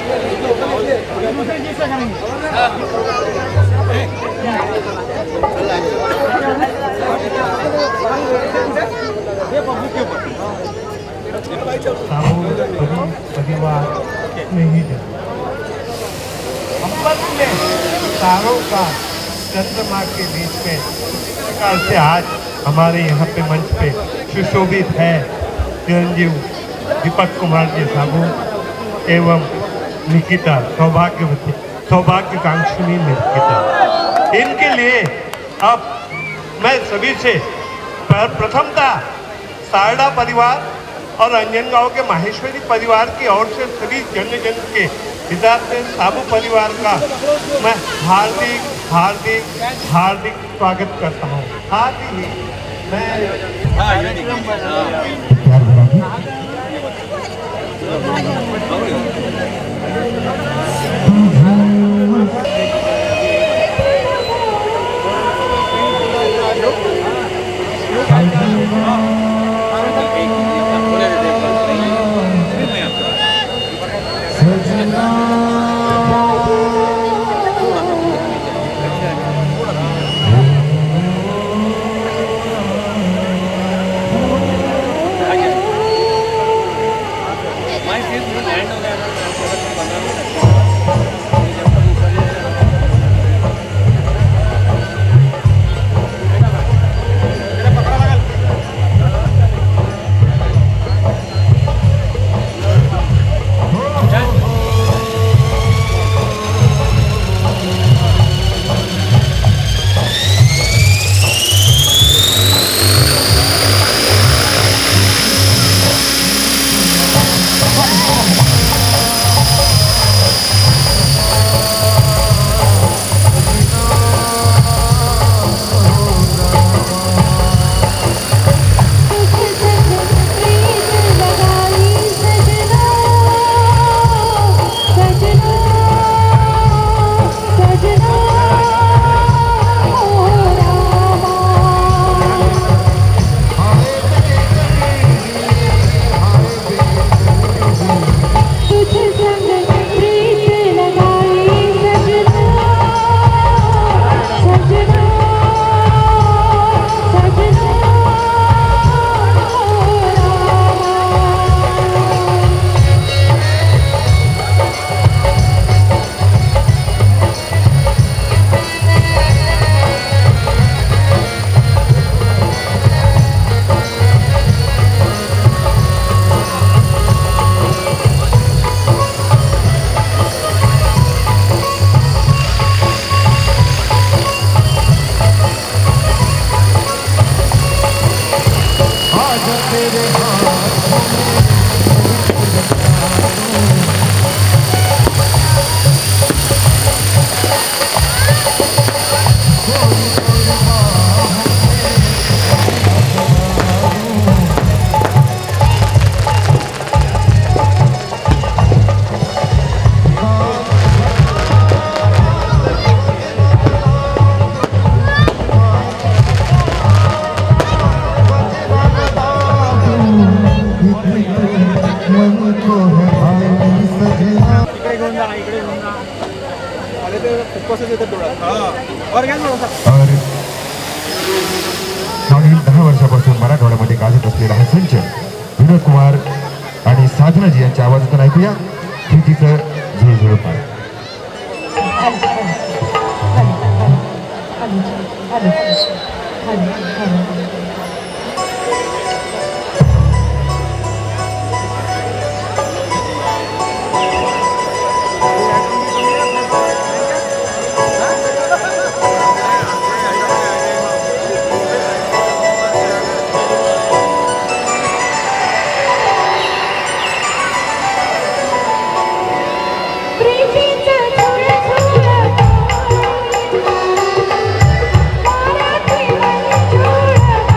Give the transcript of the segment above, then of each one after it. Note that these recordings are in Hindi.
परिवार नहीं है। अम्बन में तारों का चंद्रमा के बीच में इस प्रकार से आज हमारे यहाँ पे मंच पे सुशोभित है चिरंजीव दीपक कुमार जी साहू एवं निकिता सौभाग्यवती सौभाग्यकांक्षिणी निकिता। इनके लिए अब मैं सभी से प्रथमतः सारडा परिवार और अंजनगांव के माहेश्वरी परिवार की ओर से सभी जन के हितार्थ साबू परिवार का मैं हार्दिक हार्दिक हार्दिक स्वागत करता हूँ। हार्दिक मागील 10 वर्षापासून मराठवाड्यामध्ये गाजत असलेला हा संच विनोद कुमार आणि साधनाजी यांच्या आवाजातून ऐकूया प्रीतीचं झुळझुळ पाय। Thank you.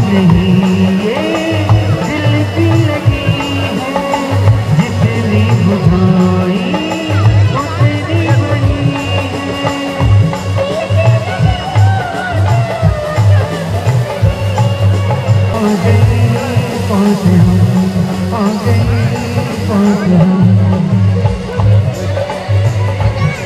नहीं ये दिल की लगी है, जितनी बुझाई उतनी बनी है। आ गई पहुँचे हम, आ गई पहुँचे हम।